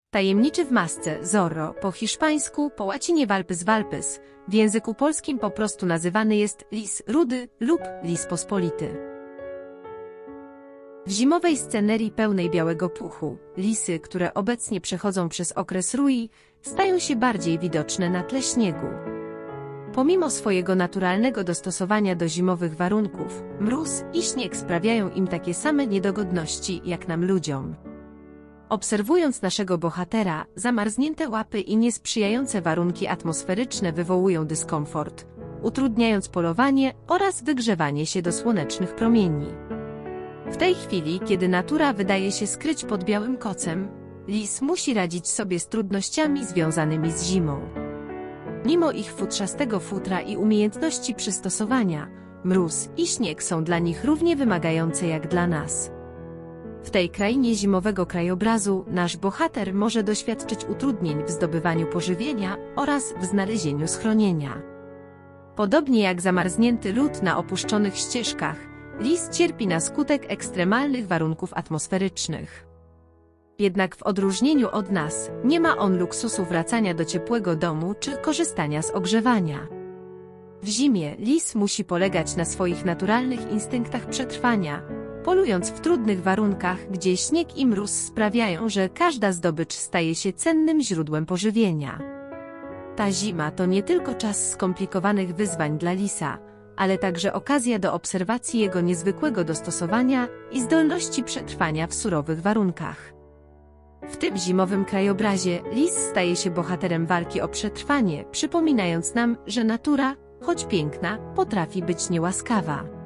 Tajemniczy w masce, Zorro, po hiszpańsku, po łacinie Valpes Valpes, w języku polskim po prostu nazywany jest lis rudy lub lis pospolity. W zimowej scenerii pełnej białego puchu, lisy, które obecnie przechodzą przez okres rui, stają się bardziej widoczne na tle śniegu. Pomimo swojego naturalnego dostosowania do zimowych warunków, mróz i śnieg sprawiają im takie same niedogodności jak nam ludziom. Obserwując naszego bohatera, zamarznięte łapy i niesprzyjające warunki atmosferyczne wywołują dyskomfort, utrudniając polowanie oraz wygrzewanie się do słonecznych promieni. W tej chwili, kiedy natura wydaje się skryć pod białym kocem, lis musi radzić sobie z trudnościami związanymi z zimą. Mimo ich futrzastego futra i umiejętności przystosowania, mróz i śnieg są dla nich równie wymagające jak dla nas. W tej krainie zimowego krajobrazu nasz bohater może doświadczyć utrudnień w zdobywaniu pożywienia oraz w znalezieniu schronienia. Podobnie jak zamarznięty lód na opuszczonych ścieżkach, lis cierpi na skutek ekstremalnych warunków atmosferycznych. Jednak w odróżnieniu od nas, nie ma on luksusu wracania do ciepłego domu czy korzystania z ogrzewania. W zimie lis musi polegać na swoich naturalnych instynktach przetrwania, polując w trudnych warunkach, gdzie śnieg i mróz sprawiają, że każda zdobycz staje się cennym źródłem pożywienia. Ta zima to nie tylko czas skomplikowanych wyzwań dla lisa, ale także okazja do obserwacji jego niezwykłego dostosowania i zdolności przetrwania w surowych warunkach. W tym zimowym krajobrazie lis staje się bohaterem walki o przetrwanie, przypominając nam, że natura, choć piękna, potrafi być niełaskawa.